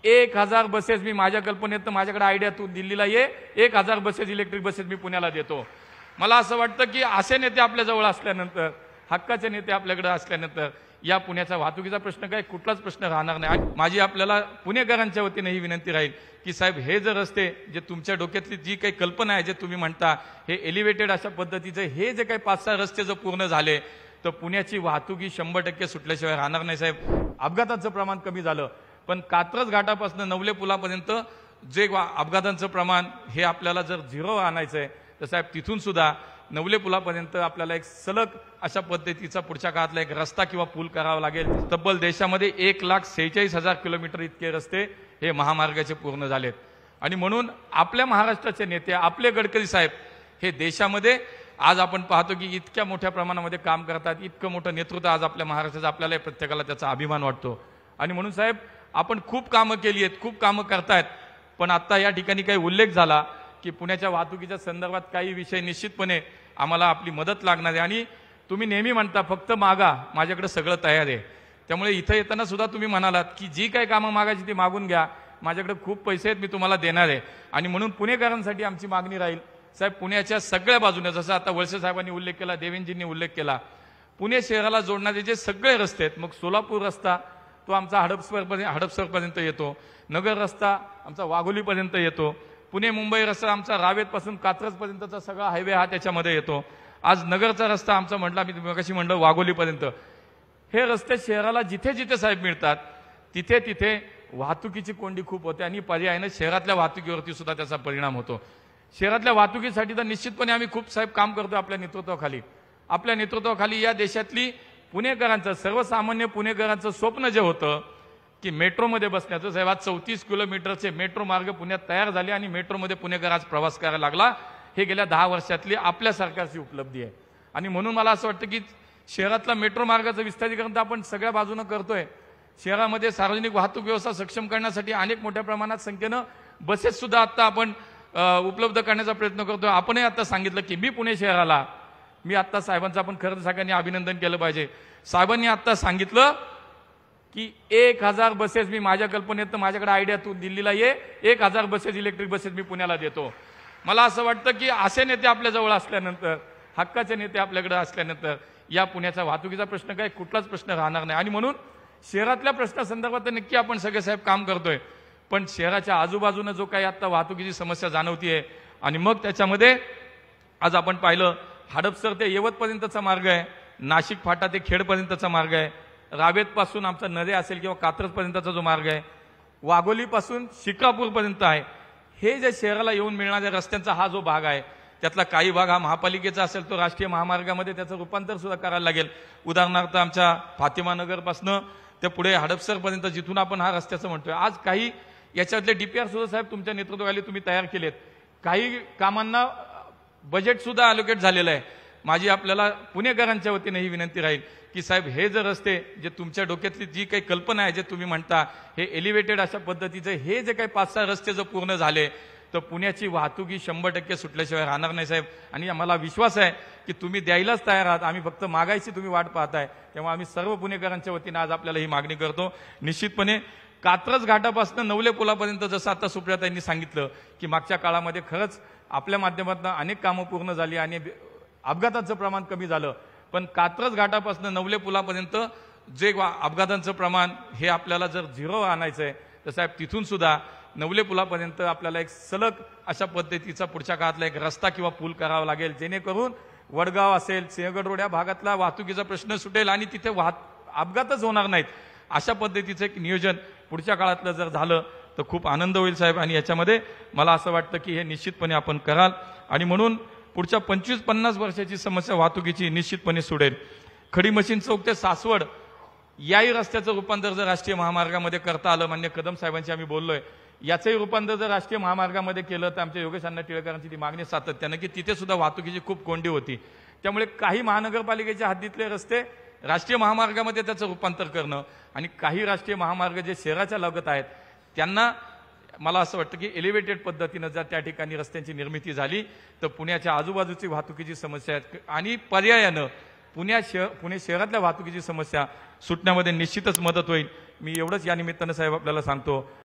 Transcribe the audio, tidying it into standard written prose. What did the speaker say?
1000 buses मी माझ्या कल्पनेत माझ्याकडे idea तू दिल्लीला ये 1000 बसेस इलेक्ट्रिक बसेस मी पुण्याला देतो। मला असं वाटतं की असे नेते आपल्या जवळ असल्यानंतर हक्काचे नेते आपल्याकडे असल्यानंतर या पुण्याचा वाहतुकीचा प्रश्न काय कुठलाच प्रश्न राहणार नाही। माझी आपल्याला पुणेकरांच्या वतीने ही विनंती राहील की साहेब हे जर रस्ते जे तुमच्या डोक्यातली जी काही कल्पना आहे जे तुम्ही म्हणता हे एलिव्हेटेड अशा पद्धतीचे हे जे काही 5-6 रस्ते जर पूर्ण झाले तर पुण्याची वाहतुकी 100% सुटल्याशिवाय राहणार नाही। साहेब अपघाताचं प्रमाण कमी झालं पण कात्रज घाटापासून नवले पुलापर्यंत जे अपघातांचं प्रमाण हे आपल्याला जर 0 आणायचं आहे तर साहेब तिथून सुद्धा नवले पुलापर्यंत आपल्याला एक सलग अशा पद्धतीचा पुढच्या काळातला एक रस्ता किंवा पूल करावा लागेल। तब्बल देशामध्ये 1,46,000 किलोमीटर इतके रस्ते हे महामार्गाचे पूर्ण झालेत आणि म्हणून आपल्या महाराष्ट्राचे नेते आपले गडकरी साहेब हे देशामध्ये आज आपण पाहतो की इतक्या मोठ्या प्रमाणामध्ये काम करतात, इतकं मोठं नेतृत्व आज आपल्या महाराष्ट्राचं आपल्याला प्रत्येकाला त्याचा अभिमान वाटतो आणि म्हणून साहेब आपण खूप कामं केली आहेत, खूप कामं करतायत पण आता या ठिकाणी काही उल्लेख झाला की पुण्याच्या वाहतुकीच्या संदर्भात काही विषय निश्चितपणे आम्हाला आपली मदत लागणार आहे आणि तुम्ही नेहमी म्हणता फक्त मागा माझ्याकडे सगळं तयार आहे। त्यामुळे इथं येताना सुद्धा तुम्ही म्हणालात की जी काही कामं मागायची ती मागून घ्या, माझ्याकडे खूप पैसे आहेत मी तुम्हाला देणार आहे आणि म्हणून पुणेकरांसाठी आमची मागणी राहील साहेब पुण्याच्या सगळ्या बाजूने जसं आता वळसे साहेबांनी उल्लेख केला, देवेंजींनी उल्लेख केला, पुणे शहराला जोडणारे जे सगळे रस्ते आहेत मग सोलापूर रस्ता तो आमचा हडपसरपर्यंत येतो, नगर रस्ता आमचा वाघोलीपर्यंत येतो, पुणे मुंबई रस्ता आमचा रावेतपासून कात्रजपर्यंतचा सगळा हायवे हा त्याच्यामध्ये येतो, आज नगरचा रस्ता आमचा म्हटला मी मगाशी म्हणलं वाघोलीपर्यंत हे रस्ते शहराला जिथे जिथे साहेब मिळतात तिथे तिथे वाहतुकीची कोंडी खूप होते आणि पर्यायाने शहरातल्या वाहतुकीवरती सुद्धा त्याचा परिणाम होतो। शहरातल्या वाहतुकीसाठी तर निश्चितपणे आम्ही खूप साहेब काम करतो आपल्या नेतृत्वाखाली या देशातली पुणेकरांचं सर्वसामान्य पुणेकरांचं स्वप्न जे होतं की मेट्रोमध्ये बसण्याचं साहेब आज 34 किलोमीटरचे मेट्रो मार्ग पुण्यात तयार झाले आणि मेट्रोमध्ये पुणेकर आज प्रवास करायला लागला, हे गेल्या 10 वर्षातली आपल्या सरकारची उपलब्धी आहे आणि म्हणून मला असं वाटतं की शहरातला मेट्रो मार्गाचं विस्तारीकरण तर आपण सगळ्या बाजूनं करतोय, शहरामध्ये सार्वजनिक वाहतूक व्यवस्था सक्षम करण्यासाठी अनेक मोठ्या प्रमाणात संख्येनं बसेस सुद्धा आता आपण उपलब्ध करण्याचा प्रयत्न करतोय। आपणही आता सांगितलं की मी पुणे शहराला मी आता साहेबांचं आपण खरं सगळ्यांनी अभिनंदन केलं पाहिजे, साहेबांनी आता सांगितलं की 1000 बसेस मी माझ्या कल्पनेत माझ्याकडे आयडिया तू दिल्लीला ये 1000 बसेस इलेक्ट्रिक बसेस मी पुण्याला देतो। मला असं वाटतं की असे नेते आपल्या जवळ असल्यानंतर हक्काचे नेते आपल्याकडे असल्यानंतर या पुण्याचा वाहतुकीचा प्रश्न काय कुठलाच प्रश्न राहणार नाही आणि म्हणून शहरातल्या प्रश्नासंदर्भात नक्की आपण सगळे साहेब काम करतोय पण शहराच्या आजूबाजूनं जो काही आता वाहतुकीची समस्या जाणवतीये आणि मग त्याच्यामध्ये आज आपण पाहिलं हडपसर ते यवतपर्यंतचा मार्ग आहे, नाशिक फाटा ते खेडपर्यंतचा मार्ग आहे, रावेतपासून आमचा नरे असेल किंवा कात्रजपर्यंतचा जो मार्ग आहे, वाघोलीपासून शिक्रापूरपर्यंत आहे, हे जे शहराला येऊन मिळणाऱ्या रस्त्यांचा हा जो भाग आहे त्यातला काही भाग हा महापालिकेचा असेल तो राष्ट्रीय महामार्गामध्ये त्याचं रूपांतर सुद्धा करायला लागेल। उदाहरणार्थ आमच्या फातिमा नगरपासनं ते पुढे हडपसरपर्यंत जिथून आपण हा रस्त्याचं म्हणतोय आज काही याच्यातले डीपीआर सुद्धा साहेब तुमच्या नेतृत्वाखाली तुम्ही तयार केलेत, काही कामांना बजेट सुद्धा अलोकेट झालेलं आहे। माझी आपल्याला पुणेकरांच्या वतीने ही विनंती राहील की साहेब हे जर रस्ते जे तुमच्या डोक्यातली जी काही कल्पना आहे जे तुम्ही म्हणता हे एलिव्हेटेड अशा पद्धतीचे हे जे काही 5-6 रस्ते जर पूर्ण झाले तर पुण्याची वाहतुकी 100% सुटल्याशिवाय राहणार नाही साहेब आणि आम्हाला विश्वास आहे की तुम्ही द्यायलाच तयार आहात, आम्ही फक्त मागायची तुम्ही वाट पाहताय, तेव्हा आम्ही सर्व पुणेकरांच्या वतीने आज आपल्याला ही मागणी करतो। निश्चितपणे कात्रज घाटापासून नवले पुलापर्यंत जसं आता सुप्रियाताईंनी सांगितलं की मागच्या काळामध्ये खरंच आपल्या माध्यमातून अनेक कामं पूर्ण झाली आणि अपघाताचं प्रमाण कमी झालं पण कात्रज घाटापासून नवले पुलापर्यंत जे अपघातांचं प्रमाण हे आपल्याला जर 0 आणायचं आहे तर साहेब तिथून सुद्धा नवले पुलापर्यंत आपल्याला एक सलग अशा पद्धतीचा पुढच्या काळातला एक रस्ता किंवा पूल करावा लागेल जेणेकरून वडगाव असेल सिंहगड रोड या भागातला वाहतुकीचा प्रश्न सुटेल आणि तिथे अपघातच होणार नाहीत अशा पद्धतीचं एक नियोजन पुढच्या काळातलं जर झालं तर खूप आनंद होईल साहेब आणि याच्यामध्ये मला असं वाटतं की हे निश्चितपणे आपण कराल आणि म्हणून पुढच्या 25-50 वर्षाची समस्या वाहतुकीची निश्चितपणे सुटेल। खडी मशीन चौक ते सासवड याही रस्त्याचं रूपांतर जर राष्ट्रीय महामार्गामध्ये करता आलं, मान्य कदम साहेबांशी आम्ही बोललोय, याचंही रूपांतर जर राष्ट्रीय महामार्गामध्ये केलं तर आमच्या योगेश अण्णा टिळकरांची ती मागणी सातत्यानं की तिथे सुद्धा वाहतुकीची खूप कोंडी होती, त्यामुळे काही महानगरपालिकेच्या हद्दीतले रस्ते राष्ट्रीय महामार्गामध्ये त्याचं रूपांतर करणं आणि काही राष्ट्रीय महामार्ग जे शहराच्या लगत आहेत त्यांना मला असं वाटतं की एलिव्हेटेड पद्धतीनं जर त्या ठिकाणी रस्त्यांची निर्मिती झाली तर पुण्याच्या आजूबाजूची वाहतुकीची समस्या आणि पर्यायानं पुणे शहरातल्या वाहतुकीची समस्या सुटण्यामध्ये निश्चितच मदत होईल। मी एवढंच या निमित्तानं साहेब आपल्याला सांगतो।